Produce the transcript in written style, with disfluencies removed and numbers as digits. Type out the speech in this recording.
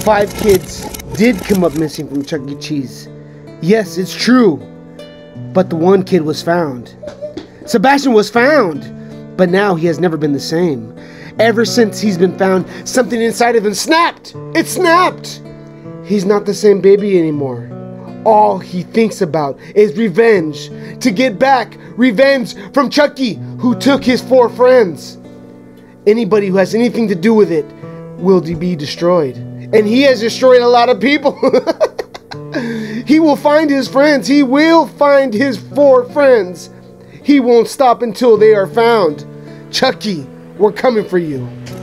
5 kids did come up missing from Chuck E. Cheese. Yes, it's true. But the one kid was found. Sebastian was found. But now he has never been the same. Ever since he's been found, something inside of him snapped. It snapped. He's not the same baby anymore. All he thinks about is revenge. To get back revenge from Chucky, who took his 4 friends. Anybody who has anything to do with it will be destroyed. And he has destroyed a lot of people. He will find his friends. He will find his 4 friends. He won't stop until they are found. Chucky, we're coming for you.